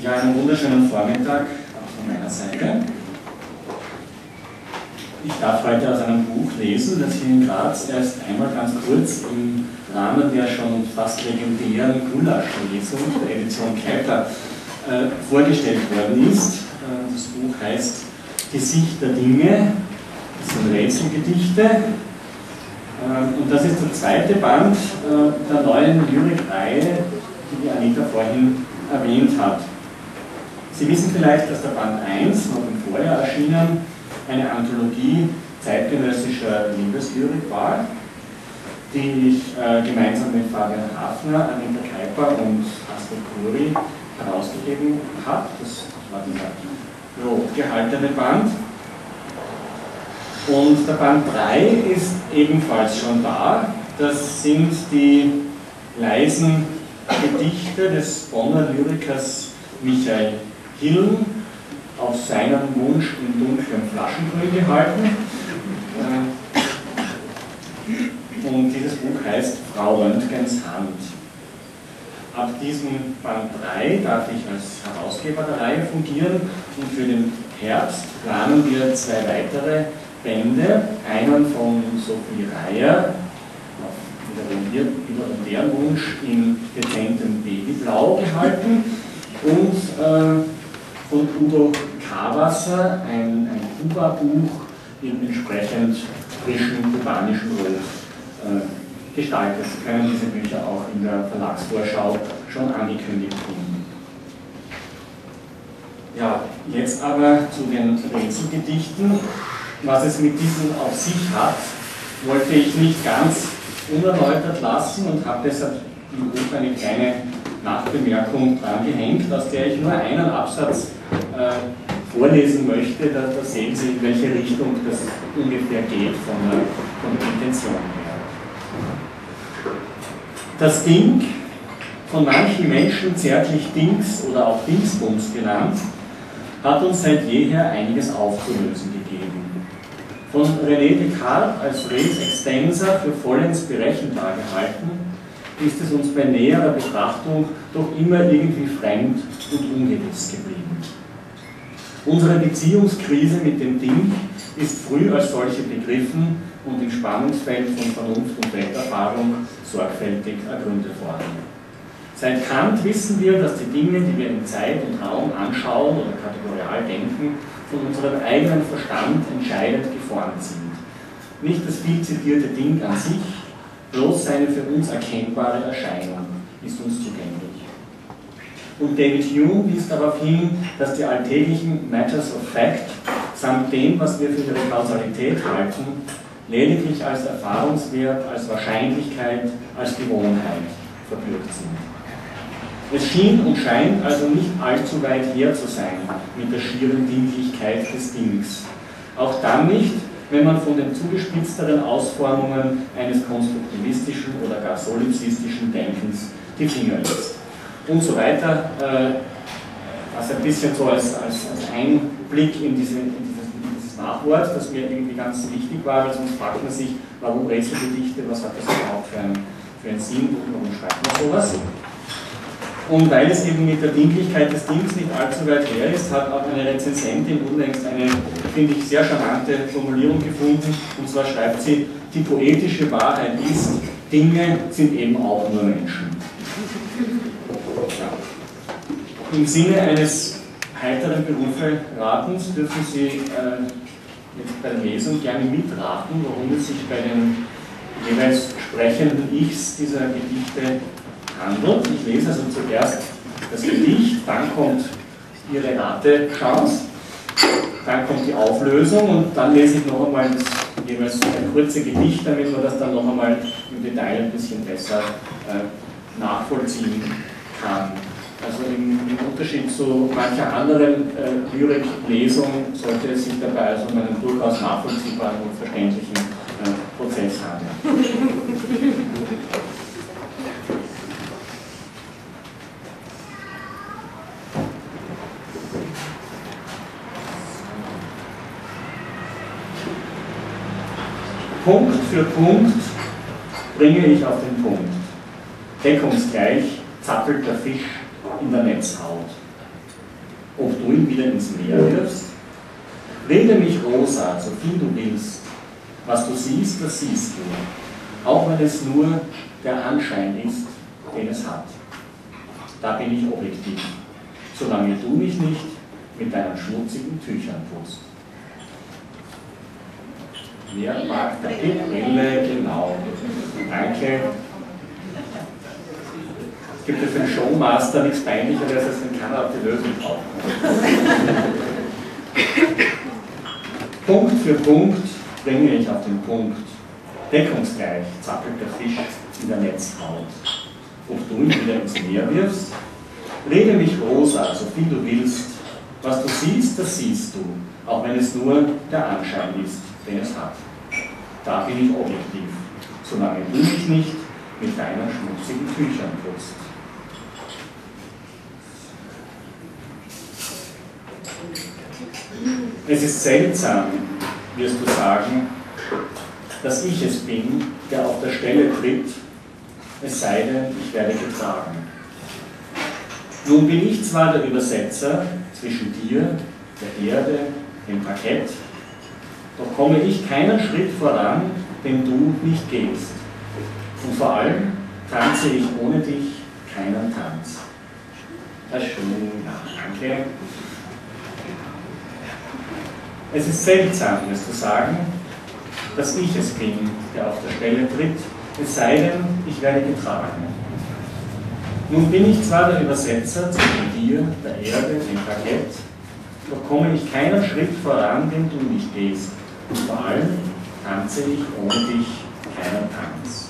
Ja, einen wunderschönen Vormittag auch von meiner Seite. Ich darf heute aus einem Buch lesen, das hier in Graz erst einmal ganz kurz im Rahmen der schon fast legendären Gulasch-Lesung der Edition Keiper vorgestellt worden ist. Das Buch heißt Die Sicht der Dinge, das sind Rätselgedichte. Und das ist der zweite Band der neuen Lyrikreihe, die Anita vorhin erwähnt hat. Sie wissen vielleicht, dass der Band 1, noch im Vorjahr erschienen, eine Anthologie zeitgenössischer Liebeslyrik war, die ich gemeinsam mit Fabian Hafner, Anita Keiper und Astrid Kuri herausgegeben habe. Das war dieser rot gehaltene Band. Und der Band 3 ist ebenfalls schon da. Das sind die leisen Gedichte des Bonner Lyrikers Michael Hillen, auf seinen Wunsch in dunklem Flaschengrün gehalten. Und dieses Buch heißt Frau Röntgens Hand. Ab diesem Band 3 darf ich als Herausgeber der Reihe fungieren und für den Herbst planen wir 2 weitere Bände, einen von Sophie Reier, wiederum deren Wunsch in dezentem Babyblau gehalten, und von Udo Kawasser ein Kuba-Buch in entsprechend frischem kubanischen Rot gestaltet. Sie können diese Bücher auch in der Verlagsvorschau schon angekündigt finden. Ja, jetzt aber zu den Rätselgedichten. Was es mit diesen auf sich hat, wollte ich nicht ganz unerläutert lassen und habe deshalb im Buch eine kleine Nachbemerkung dran gehängt, aus der ich nur einen Absatz vorlesen möchte. Da sehen Sie, in welche Richtung das ungefähr geht von der Intention her. Das Ding, von manchen Menschen zärtlich Dings oder auch Dingsbums genannt, hat uns seit jeher einiges aufzulösen gegeben. Von René Descartes als Res extensa für vollends berechenbar gehalten, ist es uns bei näherer Betrachtung doch immer irgendwie fremd und ungewiss geblieben. Unsere Beziehungskrise mit dem Ding ist früh als solche begriffen und im Spannungsfeld von Vernunft und Welterfahrung sorgfältig ergründet worden. Seit Kant wissen wir, dass die Dinge, die wir in Zeit und Raum anschauen oder kategorial denken, von unserem eigenen Verstand entscheidend geformt sind. Nicht das viel zitierte Ding an sich, bloß seine für uns erkennbare Erscheinung ist uns zugänglich. Und David Hume wies darauf hin, dass die alltäglichen Matters of Fact samt dem, was wir für ihre Kausalität halten, lediglich als Erfahrungswert, als Wahrscheinlichkeit, als Gewohnheit verbürgt sind. Es schien und scheint also nicht allzu weit her zu sein mit der schieren Dinglichkeit des Dings. Auch dann nicht, wenn man von den zugespitzteren Ausformungen eines konstruktivistischen oder gar solipsistischen Denkens die Finger lässt. Und so weiter, also ein bisschen so als Einblick in dieses Nachwort, das mir irgendwie ganz wichtig war, weil sonst fragt man sich, warum Rätselgedichte, was hat das überhaupt für einen Sinn und warum schreibt man sowas? Und weil es eben mit der Dinglichkeit des Dings nicht allzu weit her ist, hat auch eine Rezensentin unlängst eine, finde ich, sehr charmante Formulierung gefunden. Und zwar schreibt sie, die poetische Wahrheit ist, Dinge sind eben auch nur Menschen. Ja. Im Sinne eines heiteren Berufe-Ratens dürfen Sie jetzt bei der Lesung gerne mitraten, worum es sich bei den jeweils sprechenden Ichs dieser Gedichte handelt. Ich lese also zuerst das Gedicht, dann kommt Ihre Ratechance, dann kommt die Auflösung und dann lese ich noch einmal jeweils ein kurzes Gedicht, damit man das dann noch einmal im Detail ein bisschen besser nachvollziehen kann. Also im Unterschied zu mancher anderen Lyriklesung sollte es sich dabei also um einen durchaus nachvollziehbaren und verständlichen Prozess handeln. Punkt für Punkt bringe ich auf den Punkt. Deckungsgleich zappelt der Fisch in der Netzhaut. ob du ihn wieder ins Meer wirfst? Rede mich rosa, so viel du willst. Was du siehst, das siehst du, auch wenn es nur der Anschein ist, den es hat. Da bin ich objektiv, solange du mich nicht mit deinen schmutzigen Tüchern putzt. Wer mag da die Brille? Genau. Danke. Es gibt ja für den Showmaster nichts Peinlicheres, als wenn keiner auf die Lösung braucht. Punkt für Punkt bringe ich auf den Punkt. Deckungsgleich zappelt der Fisch in der Netzhaut. Ob du ihn wieder ins Meer wirfst? Rede mich rosa, so viel du willst. Was du siehst, das siehst du, auch wenn es nur der Anschein ist, den es hat. Da bin ich objektiv, solange du mich nicht mit deinen schmutzigen Tüchern putzt. Es ist seltsam, wirst du sagen, dass ich es bin, der auf der Stelle tritt, es sei denn, ich werde getragen. Nun bin ich zwar der Übersetzer zwischen dir, der Erde, dem Parkett, doch komme ich keinen Schritt voran, den du nicht gehst. Und vor allem tanze ich ohne dich keinen Tanz. Das ist schön, danke. Es ist seltsam, wirst du sagen, dass ich es bin, der auf der Stelle tritt, es sei denn, ich werde getragen. Nun bin ich zwar der Übersetzer zwischen dir, der Erde, dem Parkett, doch komme ich keinen Schritt voran, den du nicht gehst. Und vor allem tanze ich ohne dich keinen Tanz.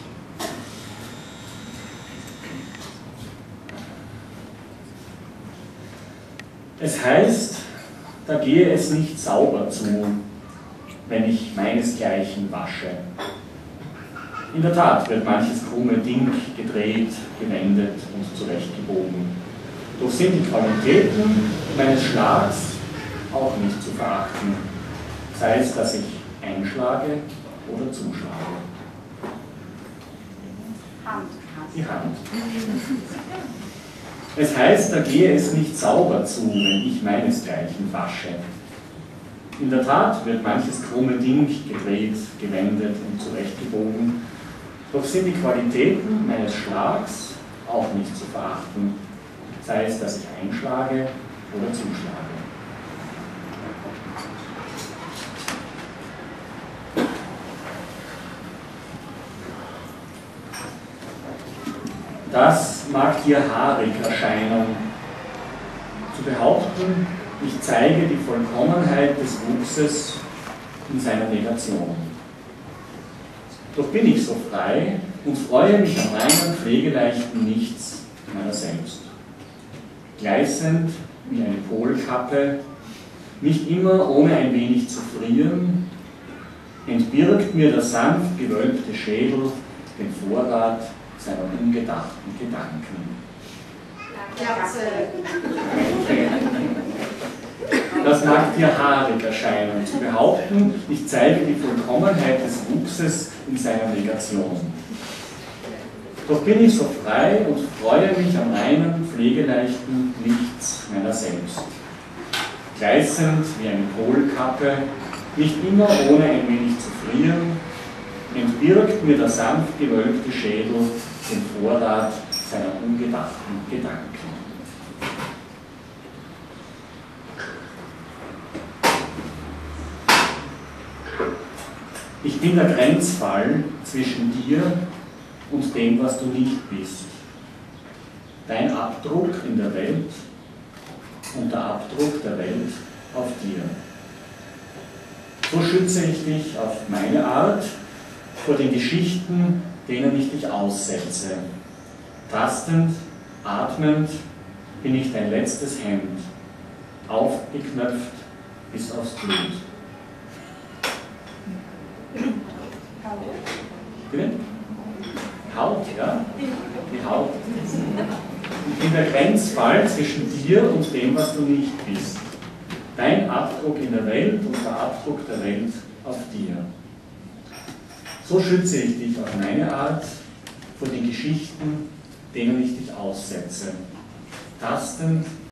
Es heißt, da gehe es nicht sauber zu, wenn ich meinesgleichen wasche. In der Tat wird manches krumme Ding gedreht, gewendet und zurechtgebogen. Doch sind die Qualitäten meines Schlags auch nicht zu verachten, sei es, dass ich einschlage oder zuschlage. Die Hand. Es heißt, da gehe es nicht sauber zu, wenn ich meinesgleichen wasche. In der Tat wird manches krumme Ding gedreht, gewendet und zurechtgebogen, doch sind die Qualitäten meines Schlags auch nicht zu verachten, sei es, dass ich einschlage oder zuschlage. Das mag dir haarig erscheinen, zu behaupten, ich zeige die Vollkommenheit des Wuchses in seiner Negation. Doch bin ich so frei und freue mich am reinen, pflegeleichten Nichts meiner selbst. Gleißend wie eine Polkappe, nicht immer ohne ein wenig zu frieren, entbirgt mir der sanft gewölbte Schädel den Vorrat seiner ungedachten Gedanken. Das mag dir haarig erscheinen, zu behaupten, ich zeige die Vollkommenheit des Wuchses in seiner Negation. Doch bin ich so frei und freue mich am reinen, pflegeleichten Nichts meiner selbst. Gleißend wie eine Polkappe, nicht immer ohne ein wenig zu frieren, entbirgt mir der sanft gewölbte Schädel den Vorrat seiner ungedachten Gedanken. Ich bin der Grenzfall zwischen dir und dem, was du nicht bist. Dein Abdruck in der Welt und der Abdruck der Welt auf dir. So schütze ich dich auf meine Art vor den Geschichten, denen ich dich aussetze. Tastend, atmend bin ich dein letztes Hemd, aufgeknöpft bis aufs Blut. Bitte? Haut, ja? Die Haut. Ich bin der Grenzfall zwischen dir und dem, was du nicht bist. Dein Abdruck in der Welt und der Abdruck der Welt auf dir. So schütze ich dich auf meine Art vor den Geschichten, denen ich dich aussetze. Tastend,